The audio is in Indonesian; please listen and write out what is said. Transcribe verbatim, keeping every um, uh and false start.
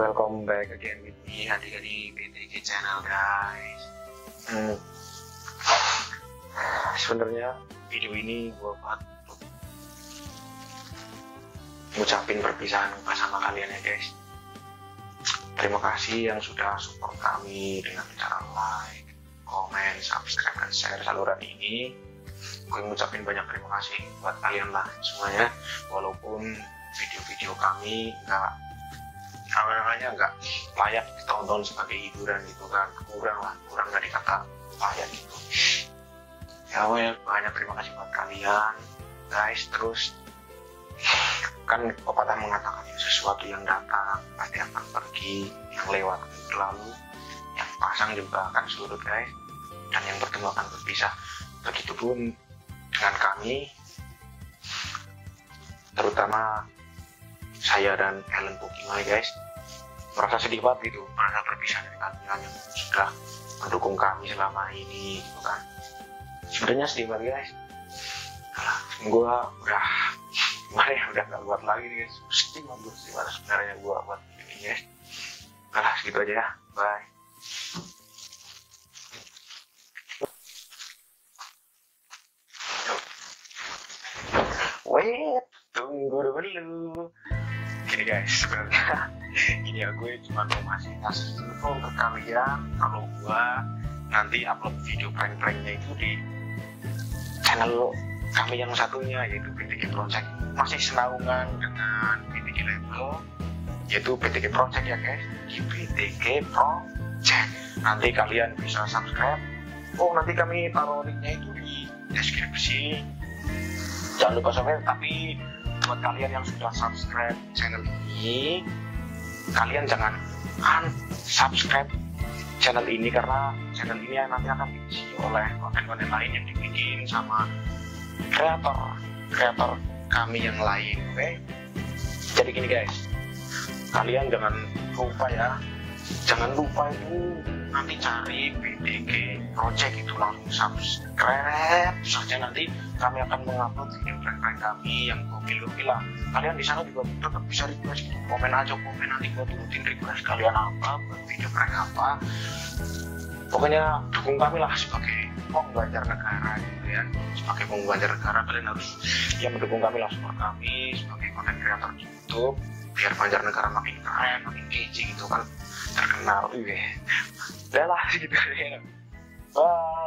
Welcome back again with me Hadi di B T G channel guys. Hmm. Sebenarnya video ini gue buat ngucapin perpisahan sama kalian ya guys. Terima kasih yang sudah support kami dengan cara like, komen, subscribe, dan share saluran ini. Gue ngucapin banyak terima kasih buat kalian lah semuanya. Walaupun video-video kami nggak apa namanya nggak layak ditonton sebagai hiburan gitu kan, kurang lah kurang dari kata layak gitu ya. Well, banyak terima kasih buat kalian guys. Terus kan pepatah mengatakan sesuatu yang datang pasti akan pergi, yang lewat berlalu, yang pasang juga akan surut guys, dan yang bertemu akan berpisah. Begitupun dengan kami, terutama saya dan Ellen Pokimai guys, merasa sedih banget gitu, merasa berpisah dari kalian yang sudah mendukung kami selama ini gitu kan. Sebenarnya sedih banget guys. Nah, gue udah gimana ya, udah gak buat lagi nih guys. Sedih banget, sedih banget sebenarnya gue buat ini guys. Nah, segitu aja ya, bye. Wait, tunggu dulu. Oke guys, sebenarnya ini ya, gue cuma mau masih kasih info ke kalian kalau gue nanti upload video prank-pranknya itu di channel kami yang satunya, yaitu B T G Project. Masih senaungan dengan B T G Label, yaitu B T G Project ya guys, di B T G Project. Nanti kalian bisa subscribe. Oh, nanti kami taruh linknya itu di deskripsi. Jangan lupa subscribe. Tapi buat kalian yang sudah subscribe channel ini, kalian jangan unsubscribe channel ini, karena channel ini nanti akan diisi oleh konten-konten lain yang dibikin sama kreator kreator kami yang lain. Oke, okay? Jadi gini guys, kalian jangan lupa ya, jangan lupa itu nanti cari B T G Project, itu langsung subscribe saja. Nanti kami akan mengupload video prank-prank kami yang gokil-gokil lah. Kalian di sana juga tetap bisa request, komen aja, komen, nanti gua turutin request kalian apa, buat video prank apa. Pokoknya dukung kami lah sebagai pengbanjar negara gitu ya. Sebagai pengbanjar negara, kalian harus ya mendukung kami lah, support kami sebagai konten kreator di YouTube, biar Banjarnegara makin keren, makin kece gitu kan, terkenal. Udah lah gitu ya. Bye.